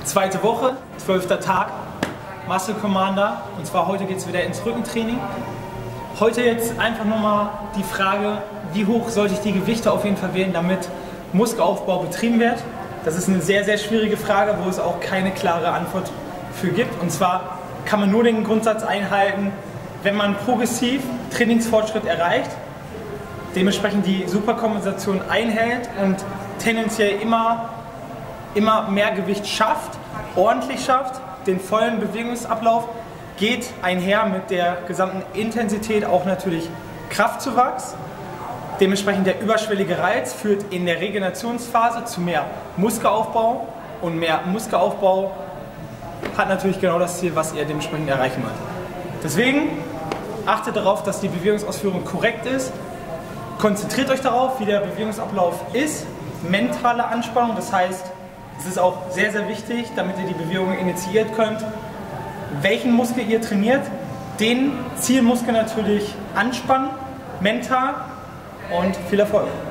Zweite Woche, 12. Tag, Muscle Commander, und zwar heute geht es wieder ins Rückentraining. Heute jetzt einfach nochmal die Frage, wie hoch sollte ich die Gewichte auf jeden Fall wählen, damit Muskelaufbau betrieben wird. Das ist eine sehr, sehr schwierige Frage, wo es auch keine klare Antwort für gibt. Und zwar kann man nur den Grundsatz einhalten, wenn man progressiv Trainingsfortschritt erreicht, dementsprechend die Superkompensation einhält und tendenziell immer mehr Gewicht schafft, ordentlich schafft, den vollen Bewegungsablauf, geht einher mit der gesamten Intensität auch natürlich Kraftzuwachs. Dementsprechend der überschwellige Reiz führt in der Regenerationsphase zu mehr Muskelaufbau, und mehr Muskelaufbau hat natürlich genau das Ziel, was ihr dementsprechend erreichen wollt. Deswegen achtet darauf, dass die Bewegungsausführung korrekt ist. Konzentriert euch darauf, wie der Bewegungsablauf ist. Mentale Anspannung, das heißt, es ist auch sehr, sehr wichtig, damit ihr die Bewegung initiiert könnt, welchen Muskel ihr trainiert, den Zielmuskel natürlich anspannen, mental, und viel Erfolg.